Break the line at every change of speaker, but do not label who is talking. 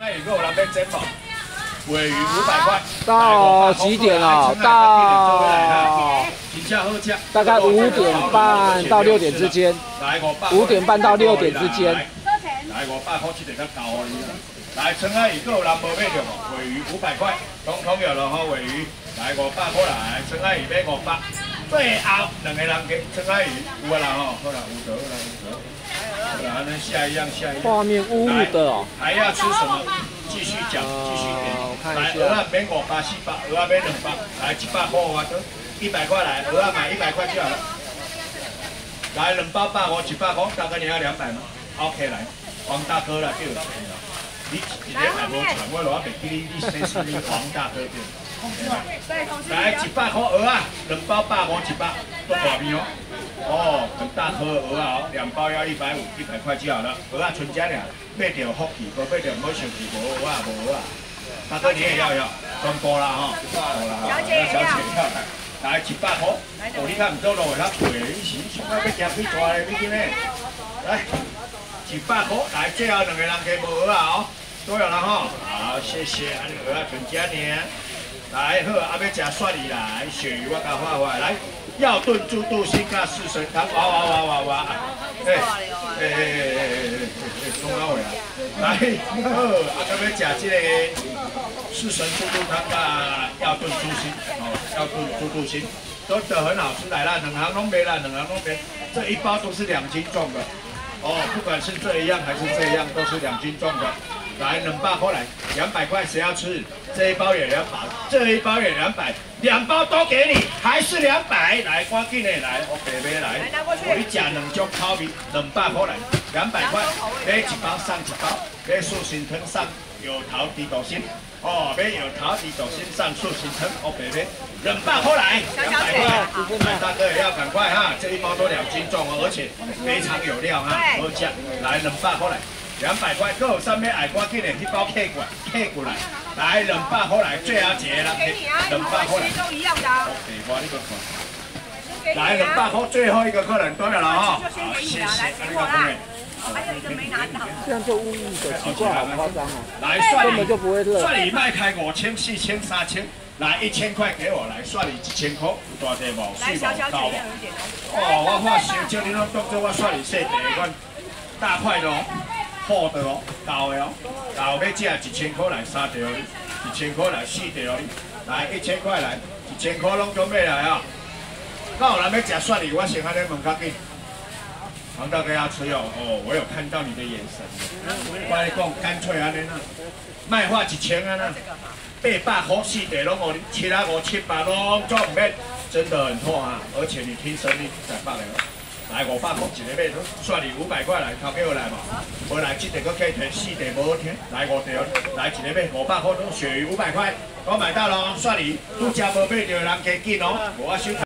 菜鱼肉，咱要蒸嘛。鲔鱼500块。
到几点了？到
大概
5点半到6点之间。5点半到6点之间。
来500块，这个较高啊！来春仔鱼够人无买着无？鲔鱼500块，统有了吼，鲔鱼来500块来，春仔鱼买500。最后2个人给春仔鱼有啊啦吼，好啦，有得啦，有得。好啦，那下一样。
画面污污的哦。
还要吃什么？继续讲，继续点。来，鹅啊免500、400，鹅啊免200，来700块我都100块来，鹅啊买100块就好了。来2包150，100块，大哥你要200吗 ？OK 来，黄大哥来对了。你一日还无传，我落袂记你先是你黄大哥对。来100块鹅啊，2包150，100，多大片哦？哦，很大颗鹅啊，2包要150，100块就好了。鹅啊，纯家俩，买着福气，无买着唔好生气，无鹅啊，无鹅啊。大哥你也要，全部啦吼，好啦，小姐要来100块。哦，你看唔做路会较贵，你是想要夹几大嘞？你听咩？来100块，来最后2个人给无鹅啊哦，都有了哈。好，谢谢，安尼鹅啊，纯家呢。来好，阿要食蒜鱼来，鳕鱼我甲画来。要炖猪肚心加四神汤，哇！中阿伟啊，来好，阿要食这个四神猪肚汤加要炖猪心，哦，要炖猪肚心，都很好吃来啦，2行拢没啦，这一包都是2斤重的，哦，不管是这一样还是这样，都是2斤重的。来200块来，200块谁要吃？这一包也200，这一包也200，2包都给你，还是200。来，赶紧的来，我白买来。我你吃2种烤面，200块来，200块，买1包上1包，买素心汤上有桃地豆心，哦，买有桃地豆心上素心汤，我白买200块来，200块。来，大哥也要赶快哈，这一包都2斤重哦，而且非常有料哈，好吃。来200块来。200块，搁有啥物爱赶紧的去包客过来，来200块来，最后一个人200块来。都一样的。OK， 我你个看。来200块，最后一个客人对了哈。好，谢谢。
还有一个没拿到。
这样就污污的，奇怪，好夸张哦。
来，
根本就不会热。
蒜鱼卖开5000、4000、3000，来1000块给我来，蒜鱼1000块，有大地无？水无高无？哦，我看小少你拢当做我蒜鱼细地，我大块的哦。好的哦，大的哦，大要吃1000块来3条，1000块来4条，来1000块来，1000块拢准备来啊！那有人要吃蒜鱼，我先安尼问较紧。黄大哥要吃哦，哦，我有看到你的眼神。我跟你讲，干脆安尼啦，卖花1000啊啦，800块4条拢我750、700拢做唔免，真的很厚啊！而且你听声音才罢了。来500块一个买，蒜鱼500块来，头家有来嘛？无来这个搁加提4条无好听，来5条，来一个买500块，鳕鱼500块，我买到咯，蒜鱼，拄食无买着人加紧哦，无我收。